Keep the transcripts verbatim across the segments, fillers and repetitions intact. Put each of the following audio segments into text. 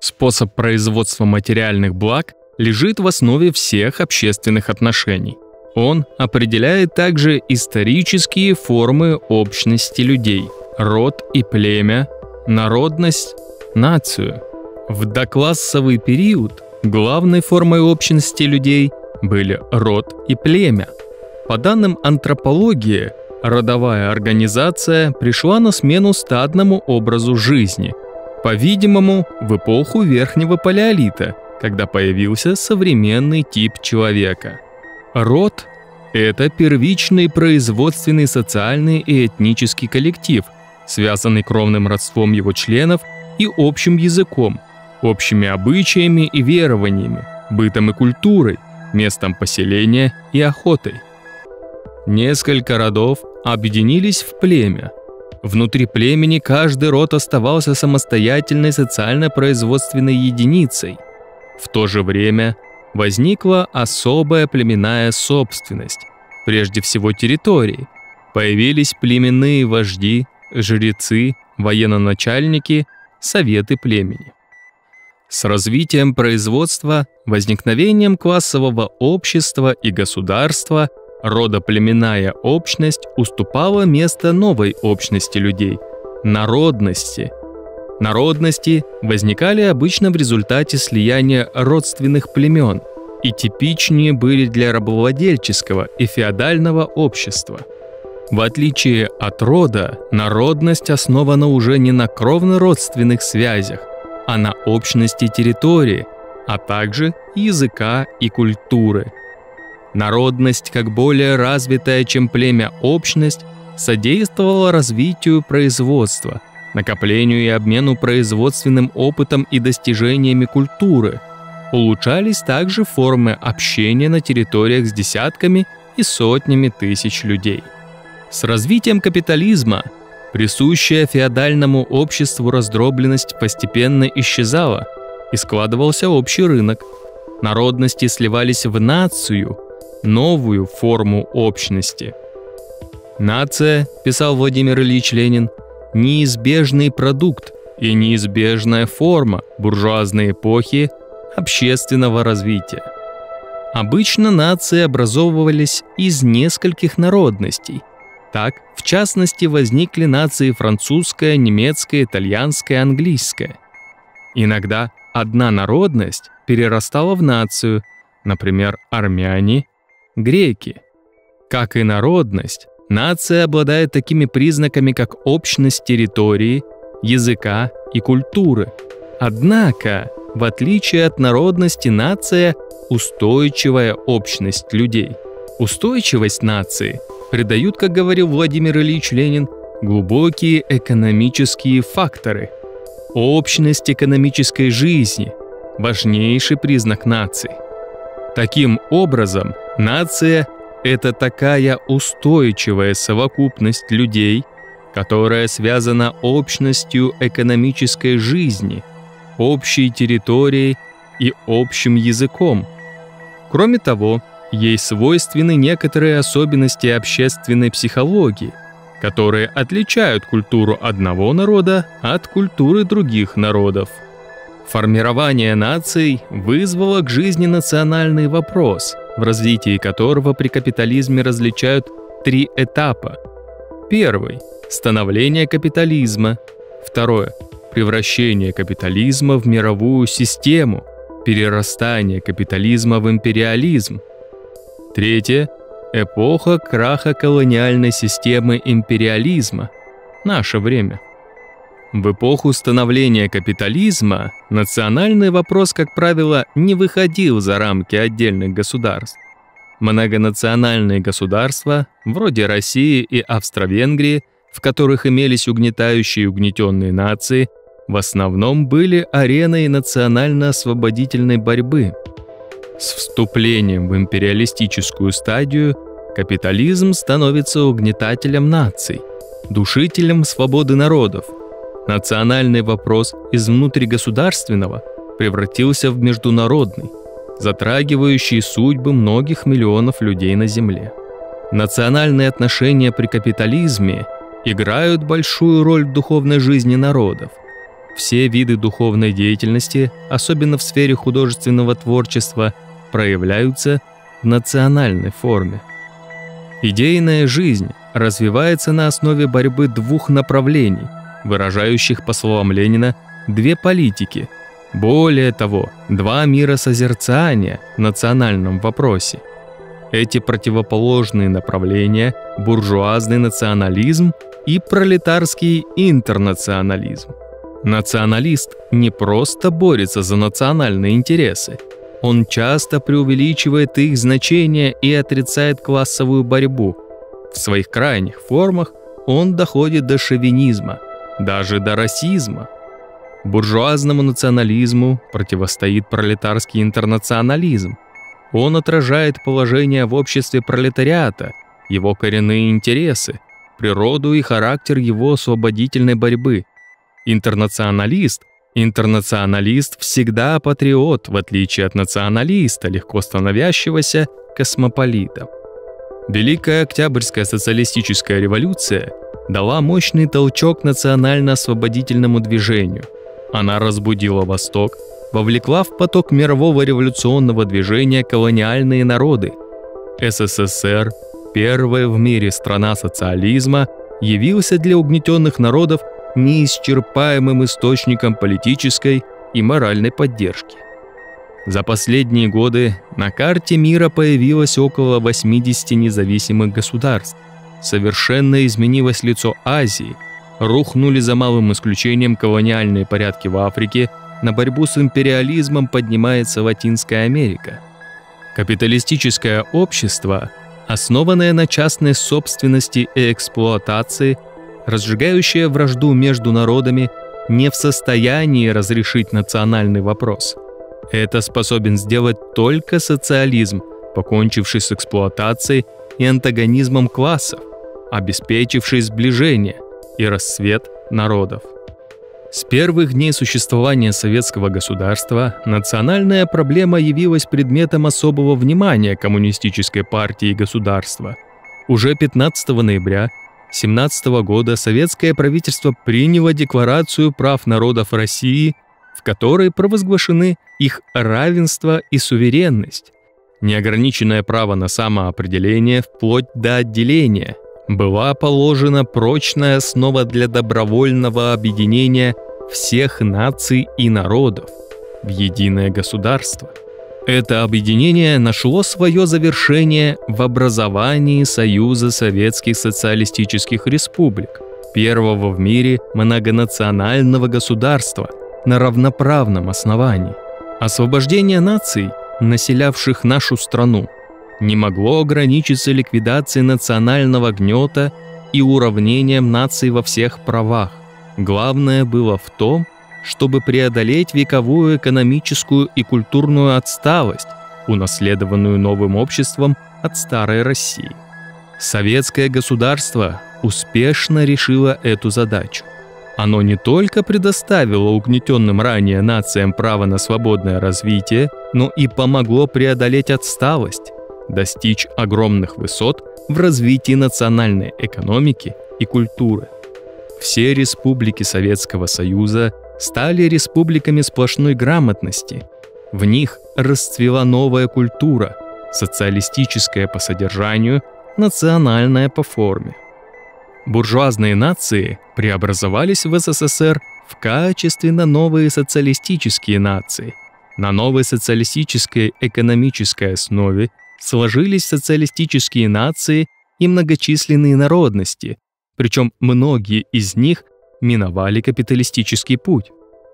Способ производства материальных благ лежит в основе всех общественных отношений. Он определяет также исторические формы общности людей – род и племя, народность, нацию. В доклассовый период главной формой общности людей были род и племя. По данным антропологии, родовая организация пришла на смену стадному образу жизни, по-видимому, в эпоху Верхнего Палеолита, когда появился современный тип человека. Род – это первичный производственный, социальный и этнический коллектив, связанный кровным родством его членов и общим языком, общими обычаями и верованиями, бытом и культурой, местом поселения и охотой. Несколько родов объединились в племя. Внутри племени каждый род оставался самостоятельной социально-производственной единицей. В то же время возникла особая племенная собственность, прежде всего территории. Появились племенные вожди, жрецы, военачальники, советы племени. С развитием производства, возникновением классового общества и государства родоплеменная общность уступала место новой общности людей – народности. Народности возникали обычно в результате слияния родственных племен и типичнее были для рабовладельческого и феодального общества. В отличие от рода, народность основана уже не на кровно-родственных связях, а на общности территории, а также языка и культуры. Народность, как более развитая, чем племя общность, содействовала развитию производства, накоплению и обмену производственным опытом и достижениями культуры. Улучшались также формы общения на территориях с десятками и сотнями тысяч людей. С развитием капитализма присущая феодальному обществу раздробленность постепенно исчезала, и складывался общий рынок. Народности сливались в нацию, новую форму общности. Нация, писал Владимир Ильич Ленин, неизбежный продукт и неизбежная форма буржуазной эпохи общественного развития. Обычно нации образовывались из нескольких народностей. Так, в частности, возникли нации французская, немецкая, итальянская, английская. Иногда одна народность перерастала в нацию, например, армяне, греки. Как и народность, нация обладает такими признаками, как общность территории, языка и культуры. Однако, в отличие от народности, нация – устойчивая общность людей. Устойчивость нации придают, как говорил Владимир Ильич Ленин, глубокие экономические факторы. Общность экономической жизни – важнейший признак нации. Таким образом, нация – это такая устойчивая совокупность людей, которая связана общностью экономической жизни, общей территорией и общим языком. Кроме того, ей свойственны некоторые особенности общественной психологии, которые отличают культуру одного народа от культуры других народов. Формирование наций вызвало к жизни национальный вопрос, в развитии которого при капитализме различают три этапа. Первый – становление капитализма. Второе – превращение капитализма в мировую систему, перерастание капитализма в империализм. Третье – эпоха краха колониальной системы империализма. Наше время. В эпоху становления капитализма национальный вопрос, как правило, не выходил за рамки отдельных государств. Многонациональные государства, вроде России и Австро-Венгрии, в которых имелись угнетающие и угнетенные нации, в основном были ареной национально-освободительной борьбы. С вступлением в империалистическую стадию капитализм становится угнетателем наций, душителем свободы народов. Национальный вопрос из внутригосударственного превратился в международный, затрагивающий судьбы многих миллионов людей на Земле. Национальные отношения при капитализме играют большую роль в духовной жизни народов. Все виды духовной деятельности, особенно в сфере художественного творчества, проявляются в национальной форме. Идейная жизнь развивается на основе борьбы двух направлений, выражающих, по словам Ленина, две политики. Более того, два миросозерцания в национальном вопросе. Эти противоположные направления – буржуазный национализм и пролетарский интернационализм. Националист не просто борется за национальные интересы, он часто преувеличивает их значение и отрицает классовую борьбу. В своих крайних формах он доходит до шовинизма, даже до расизма. Буржуазному национализму противостоит пролетарский интернационализм. Он отражает положение в обществе пролетариата, его коренные интересы, природу и характер его освободительной борьбы. Интернационалист Интернационалист всегда патриот, в отличие от националиста, легко становящегося космополитом. Великая Октябрьская социалистическая революция дала мощный толчок национально-освободительному движению. Она разбудила Восток, вовлекла в поток мирового революционного движения колониальные народы. СССР, первая в мире страна социализма, явился для угнетенных народов неисчерпаемым источником политической и моральной поддержки. За последние годы на карте мира появилось около восьмидесяти независимых государств. Совершенно изменилось лицо Азии, рухнули за малым исключением колониальные порядки в Африке, на борьбу с империализмом поднимается Латинская Америка. Капиталистическое общество, основанное на частной собственности и эксплуатации, разжигающее вражду между народами, не в состоянии разрешить национальный вопрос. Это способен сделать только социализм, покончивший с эксплуатацией и антагонизмом классов, обеспечивший сближение и расцвет народов. С первых дней существования советского государства национальная проблема явилась предметом особого внимания коммунистической партии и государства. Уже пятнадцатого ноября тысяча девятьсот семнадцатого года советское правительство приняло Декларацию прав народов России, в которой провозглашены их равенство и суверенность. Неограниченное право на самоопределение вплоть до отделения была положена прочная основа для добровольного объединения всех наций и народов в единое государство. Это объединение нашло свое завершение в образовании Союза Советских Социалистических Республик, первого в мире многонационального государства на равноправном основании. Освобождение наций, населявших нашу страну, не могло ограничиться ликвидацией национального гнета и уравнением наций во всех правах. Главное было в том, чтобы преодолеть вековую экономическую и культурную отсталость, унаследованную новым обществом от старой России. Советское государство успешно решило эту задачу. Оно не только предоставило угнетенным ранее нациям право на свободное развитие, но и помогло преодолеть отсталость, достичь огромных высот в развитии национальной экономики и культуры. Все республики Советского Союза стали республиками сплошной грамотности. В них расцвела новая культура, социалистическая по содержанию, национальная по форме. Буржуазные нации преобразовались в СССР в качественно новые социалистические нации. На новой социалистической экономической основе сложились социалистические нации и многочисленные народности, причем многие из них миновали капиталистический путь.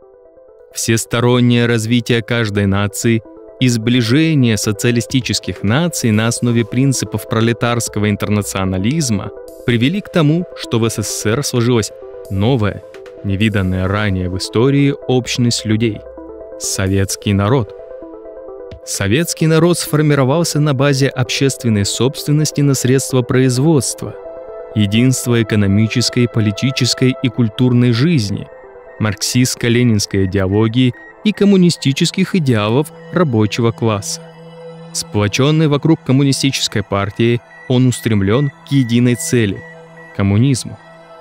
Всестороннее развитие каждой нации и сближение социалистических наций на основе принципов пролетарского интернационализма привели к тому, что в СССР сложилась новая, невиданная ранее в истории общность людей – советский народ. Советский народ сформировался на базе общественной собственности на средства производства, единства экономической, политической и культурной жизни, марксистско-ленинской идеологии и коммунистических идеалов рабочего класса. Сплоченный вокруг коммунистической партии, он устремлен к единой цели – коммунизму.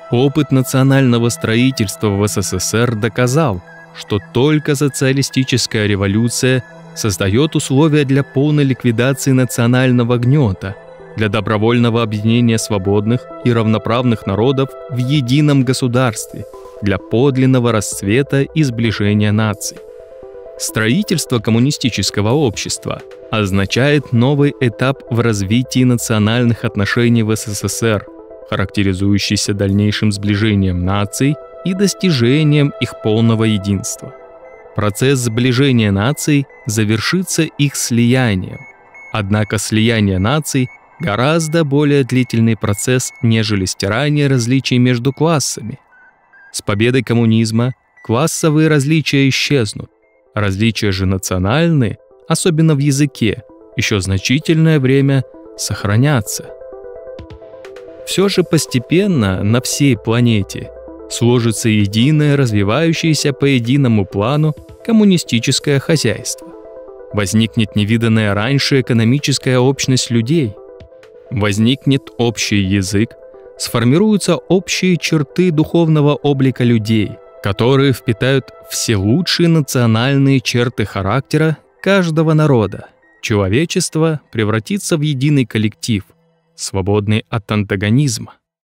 Опыт национального строительства в СССР доказал, что только социалистическая революция создает условия для полной ликвидации национального гнета, для добровольного объединения свободных и равноправных народов в едином государстве, для подлинного расцвета и сближения наций. Строительство коммунистического общества означает новый этап в развитии национальных отношений в СССР, характеризующийся дальнейшим сближением наций и достижением их полного единства. Процесс сближения наций завершится их слиянием. Однако слияние наций – гораздо более длительный процесс, нежели стирание различий между классами. С победой коммунизма классовые различия исчезнут. Различия же национальные, особенно в языке, еще значительное время сохранятся. Все же постепенно на всей планете сложится единое, развивающееся по единому плану коммунистическое хозяйство. Возникнет невиданная раньше экономическая общность людей. Возникнет общий язык, сформируются общие черты духовного облика людей, которые впитают все лучшие национальные черты характера каждого народа. Человечество превратится в единый коллектив, свободный от антагонизма.